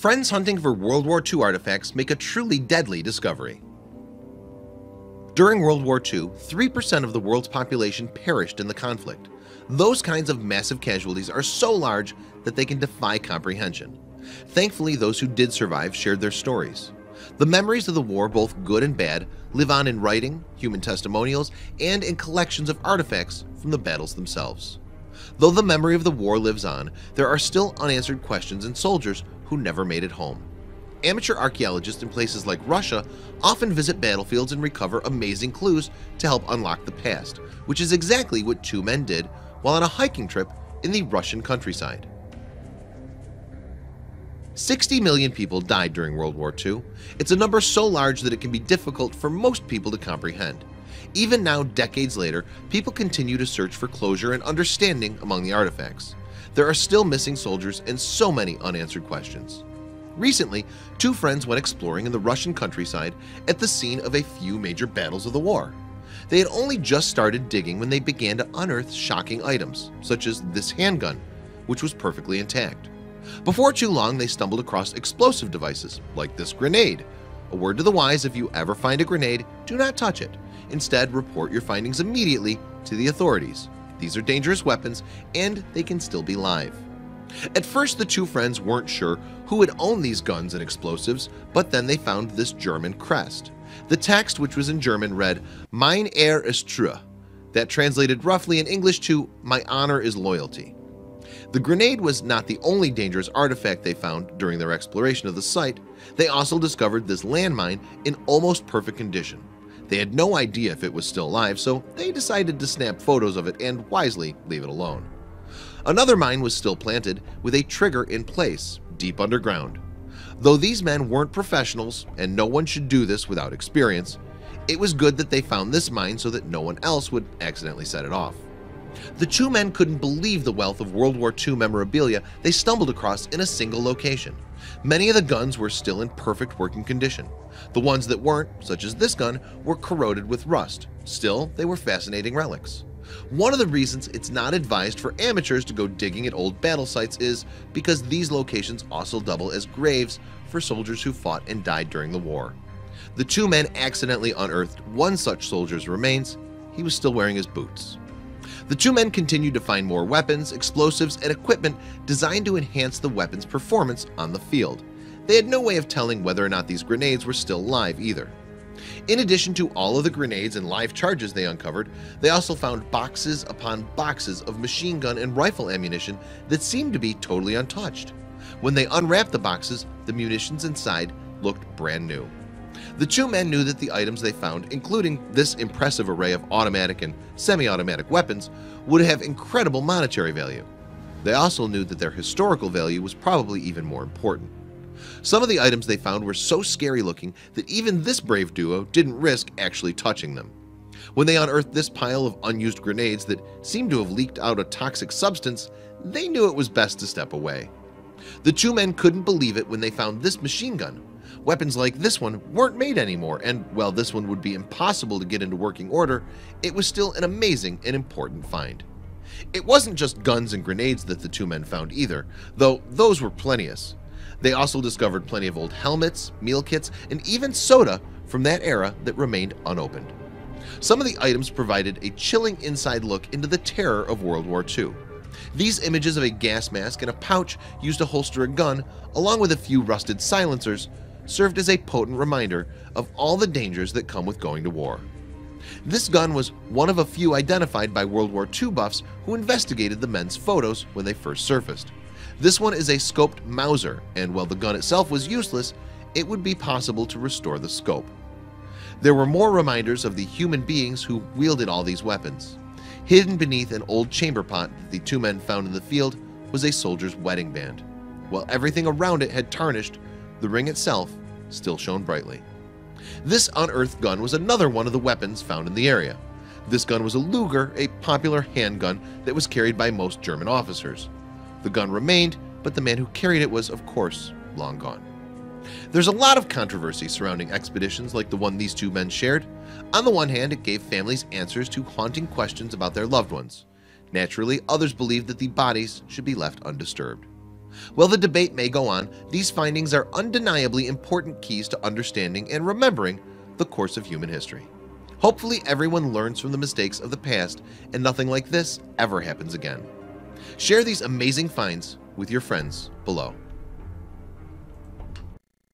Friends hunting for World War II artifacts make a truly deadly discovery. During World War II, 3% of the world's population perished in the conflict. Those kinds of massive casualties are so large that they can defy comprehension. Thankfully, those who did survive shared their stories. The memories of the war, both good and bad, live on in writing, human testimonials, and in collections of artifacts from the battles themselves. Though the memory of the war lives on, there are still unanswered questions and soldiers who never made it home. Amateur archaeologists in places like Russia often visit battlefields and recover amazing clues to help unlock the past, which is exactly what two men did while on a hiking trip in the Russian countryside. 60 million people died during World War II. It's a number so large that it can be difficult for most people to comprehend. Even now, decades later, people continue to search for closure and understanding among the artifacts. There are still missing soldiers and so many unanswered questions. Recently, two friends went exploring in the Russian countryside at the scene of a few major battles of the war. They had only just started digging when they began to unearth shocking items, such as this handgun, which was perfectly intact. Before too long, they stumbled across explosive devices, like this grenade. A word to the wise: if you ever find a grenade, do not touch it. Instead, report your findings immediately to the authorities. These are dangerous weapons, and they can still be live. At first, the two friends weren't sure who had owned these guns and explosives, but then they found this German crest. The text, which was in German, read, "Mein Ehre ist Treue," that translated roughly in English to "My honor is loyalty." The grenade was not the only dangerous artifact they found during their exploration of the site. They also discovered this landmine in almost perfect condition. They had no idea if it was still alive, so they decided to snap photos of it and wisely leave it alone. Another mine was still planted with a trigger in place, deep underground. Though these men weren't professionals, and no one should do this without experience, it was good that they found this mine so that no one else would accidentally set it off. The two men couldn't believe the wealth of World War II memorabilia they stumbled across in a single location. Many of the guns were still in perfect working condition. The ones that weren't, such as this gun, were corroded with rust. Still, they were fascinating relics. One of the reasons it's not advised for amateurs to go digging at old battle sites is because these locations also double as graves for soldiers who fought and died during the war. The two men accidentally unearthed one such soldier's remains. He was still wearing his boots. The two men continued to find more weapons, explosives, and equipment designed to enhance the weapon's performance on the field. They had no way of telling whether or not these grenades were still live either. In addition to all of the grenades and live charges they uncovered, they also found boxes upon boxes of machine gun and rifle ammunition that seemed to be totally untouched. When they unwrapped the boxes, the munitions inside looked brand new. The two men knew that the items they found, including this impressive array of automatic and semi-automatic weapons, would have incredible monetary value. They also knew that their historical value was probably even more important. Some of the items they found were so scary looking that even this brave duo didn't risk actually touching them. When they unearthed this pile of unused grenades that seemed to have leaked out a toxic substance, they knew it was best to step away. The two men couldn't believe it when they found this machine gun. Weapons like this one weren't made anymore, and while this one would be impossible to get into working order, it was still an amazing and important find. It wasn't just guns and grenades that the two men found either, though those were plenteous. They also discovered plenty of old helmets, meal kits, and even soda from that era that remained unopened. Some of the items provided a chilling inside look into the terror of World War II. These images of a gas mask and a pouch used to holster a gun, along with a few rusted silencers, served as a potent reminder of all the dangers that come with going to war. This gun was one of a few identified by World War II buffs who investigated the men's photos when they first surfaced. This one is a scoped Mauser, and while the gun itself was useless, it would be possible to restore the scope. There were more reminders of the human beings who wielded all these weapons. Hidden beneath an old chamber pot that the two men found in the field was a soldier's wedding band. While everything around it had tarnished, the ring itself still shone brightly. This unearthed gun was another one of the weapons found in the area. This gun was a Luger, a popular handgun that was carried by most German officers. The gun remained, but the man who carried it was, of course, long gone. There's a lot of controversy surrounding expeditions like the one these two men shared. On the one hand, it gave families answers to haunting questions about their loved ones. Naturally, others believed that the bodies should be left undisturbed. While the debate may go on, these findings are undeniably important keys to understanding and remembering the course of human history. Hopefully everyone learns from the mistakes of the past and nothing like this ever happens again. Share these amazing finds with your friends below.